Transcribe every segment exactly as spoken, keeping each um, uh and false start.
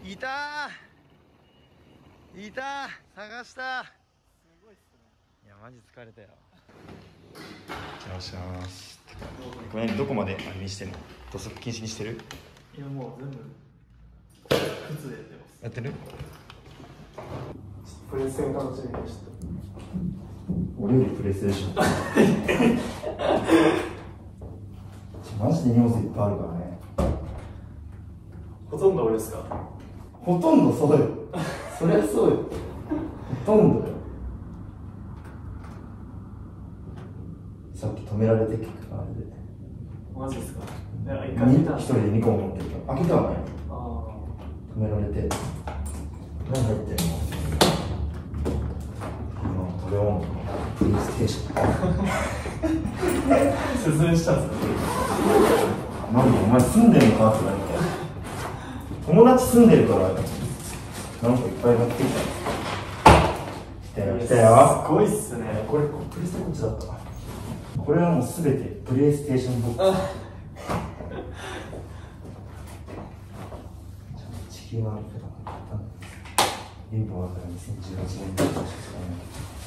いたーいたー探したー。すごいっすね。いやマジ疲れたよ。お願いします。これどこまであれにしてんの？土足禁止にしてる？ いやもう全部靴でやってます。 やってる？ プレステが楽しみでした。 俺よりプレイステーションマジで荷物いっぱいあるからね。 ほとんど俺ですか？ ほとんどそうよそりゃそうよ、ほとんどよ。さっき止められて結局あれで。 マジですか？いや一回見たんです。 一人でにこも持ってるから開けてはない。 あ止められて何入ってんの？これをプレイステーション説明したんですか？ なんでお前住んでるのかって言われて、友達住んでるからなんかいっぱい買ってきた。来たよ来たよ。 すごいっすね。 これプレステこっちだった。これはもうすべてプレイステーションボックス。地球は貧乏だからにせんじゅうはちねんだったしかない。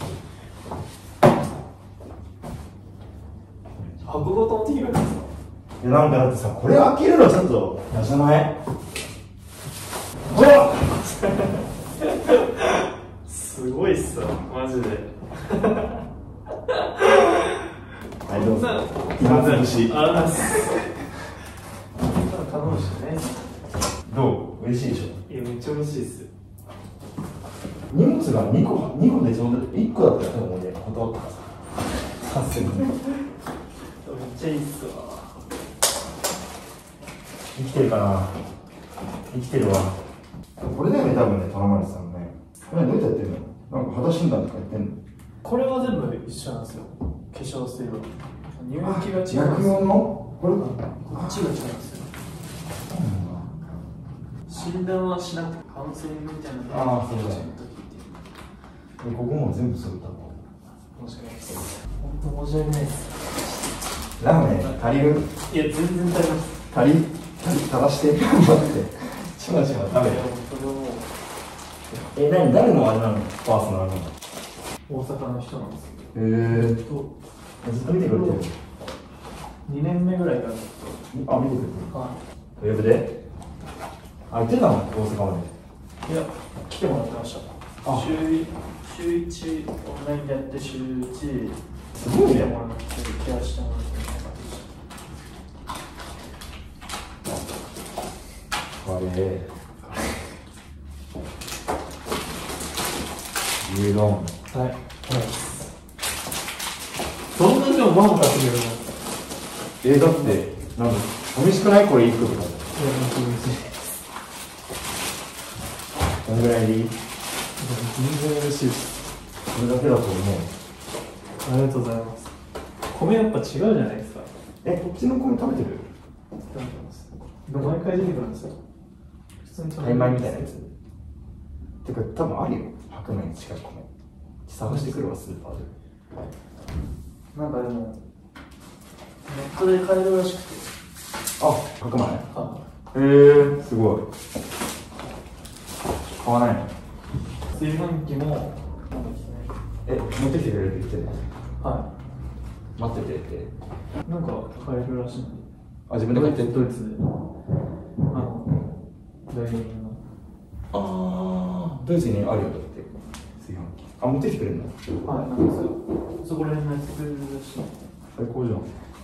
箱ごと持ってきてくれたんですか？ いやなんかだってさ、これ開けるのちょっとやじゃない？ほらすごいっすわマジではいどうぞ。今潰し。 あらす頼むしね。 どう？嬉しいでしょ？ いやめっちゃ嬉しいっす。 荷物がにこ、にこでちょうどいっこだったら多分俺断ったからさ。さすがに。 めっちゃいいっすわ。 生きてるかな？生きてるわ。これだよね、多分ね、頼まれてたのね。これどうやってやってんの？なんか肌診断とかやってんの？ これは全部一緒なんですよ。化粧水は乳液が違うんですよ。 薬用の？これこっちが違うんですよ。診断はしなくてカウンセリングみたいなので。 ああ、そうだね。ここも全部そうだったの。 申し訳ないです。本当申し訳ないです。 ラーメン足りる？ いや全然足ります。 足り？足り、垂らして頑張って。ちまちま食べる。 それはもうえ、何、誰のあれなの？パーソナルなの？ 大阪の人なんですけへえ。ずっと見てくれてる？ にねんめぐらいからずっあ、見てくれてる。 と。はウェブで？あ、行ってたの？大阪まで。 い。いや、来てもらってました。 あ、 週週いちオンラインでやって週いちすごいね。 来てもらってケアしてもらってみたいな感じでした。 カレー。牛丼。 はい。はい。そんなにもご飯買ってくれるの？ えー、だって、なんか、寂しくない？これいっことか。 いや、本当に嬉しい。 こんぐらいでいい？ 全然嬉しいです。 これだけだと思う。 ありがとうございます。米やっぱ違うじゃないですか。 え、こっちの米食べてる？ 食べてます。毎回出てくるんですよ。普通に食べてタイ米みたいなやつ。てか、多分あるよ。白米に近い米。探してくるわ、スーパーで。 なんかでも、ネットで買えるらしくて。 あ、白米？ あへえー、すごい。買わないの？ 炊飯器も、なんですね。 え、持ってきてくれるって言ってるの？ は待っててって。 い。なんか買えるらしいんで。 あ、自分で買ってドイツで。あの、ダイニングの。 ああ、ドイツにあるよだって炊飯器。あ、持ってきてくれるの？ はい、なんですよ。そこら辺のやつくれるらしい。 最高じゃん。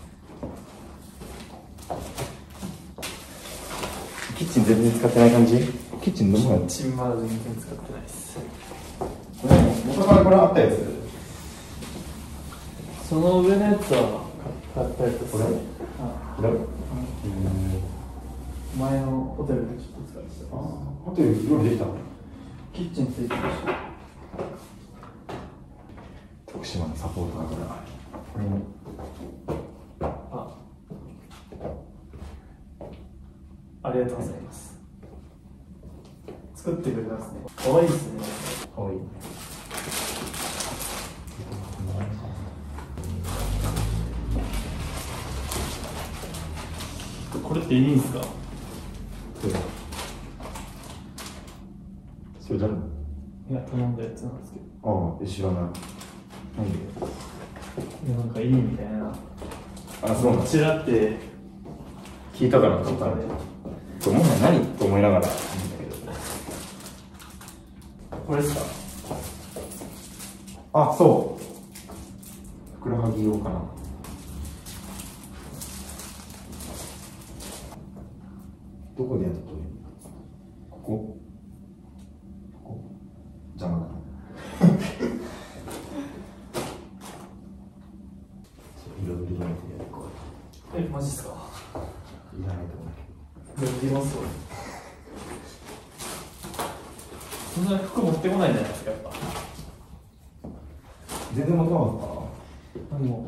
キッチン全然使ってない感じ？キッチンどこやの？ キッチンまだ全然使ってないです。 これ元からこれあったやつ？ その上のやつは買ったやつです。 これ？ はい。 これ？うん。 前のホテルでちょっと使ってた。 あ、ホテル料理できたの？ キッチンついてました。 徳島のサポートだから。これも。 あ、ありがとうございます。作ってくれたんですね。可愛いですね。 かわいい。 これっていいんですか？ それ誰の？ いや、頼んだやつなんですけど。 ああ、知らない。なんで？ いや、なんかいいみたいな。 あ、そうなん。 ちらって聞いたからとかで。そう、もはや何と思いながら見たけど。 これですか？ あ、そう。ふくらはぎ用かな。どこでやったという？ここ？ここ？邪魔だな。いろいろ入れてやるこう。 え、マジっすか？ いらないと思ういや、いりますよ。そんな服持ってこないじゃないですか、やっぱ。 全然持たなかった。 でも、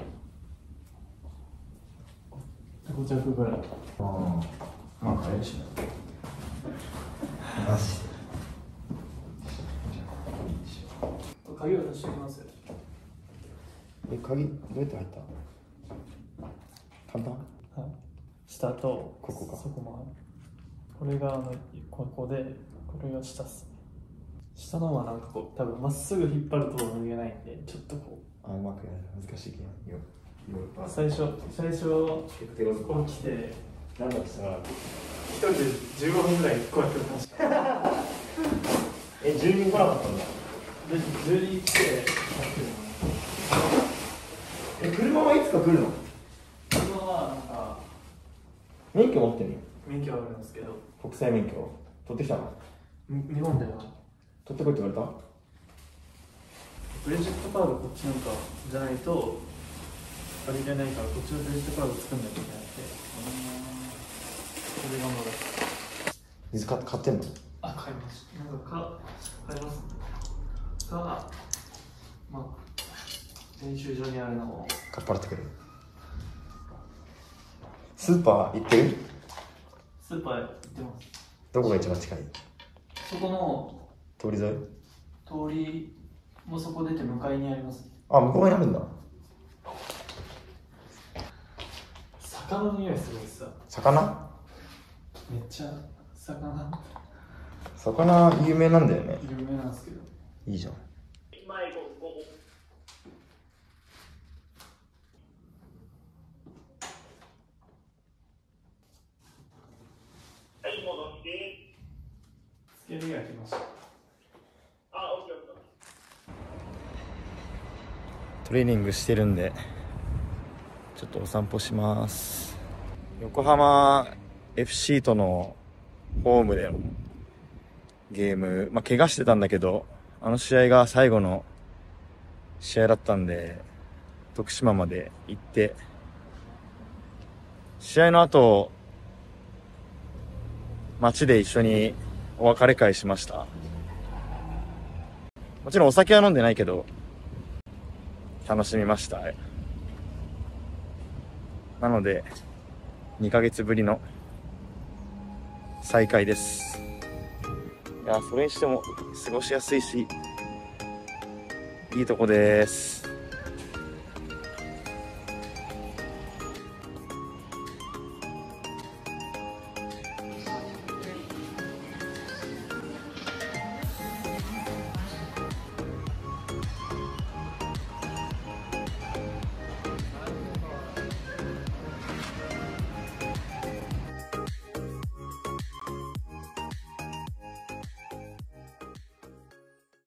ご着ぐらい。 ああ、まあ買えるしな。マジで。 鍵を出しておきますよ。 え、鍵どうやって入った？簡単？ はい。下と、 ここか。 そこもある。これがあの、ここで、これが下っすね。下のはなんかこう、多分まっすぐ引っ張ると脱げないんで、ちょっとこう。 あ、うまくやる。難しいけど。よ。 最初、最初、 手がこう来て、 なんだとしたら、 一人でじゅうごふんぐらいこうやってました。 え、じゅうにん来なかったんだ。 で、じゅうにん来て、 え、車はいつか来るの？ 車はなんか、 免許持ってんの？ 免許あるんですけど、 国際免許取ってきたの？ 日本では取ってこいって言われた？ クレジットカードこっちなんかじゃないと借りれないから、こっちのクレジットカード作んなきゃいけなくて、それがまだ。 水買買ってんの？ あ、買います。なんかか買いますか、まあ練習場にあるのをかっぱらってくる。スーパー行ってる？ スーパー行ってます。 どこが一番近い？ そこの通り沿い？ 通りもそこ出て向かいにあります。 あ、向こうにあるんだ。 魚の匂いすごいさ。 魚？ めっちゃ魚魚有名なんだよね。 有名なんですけど。 いいじゃん。 つけるが来ました。 トレーニングしてるんでちょっとお散歩します。横浜 エフシー とのホームでのゲーム、まあ怪我してたんだけど、あの試合が最後の試合だったんで徳島まで行って、試合の後街で一緒にお別れ会しました。もちろんお酒は飲んでないけど楽しみました。なのでにかげつぶりの再会です。いや、それにしても過ごしやすいしいいとこです。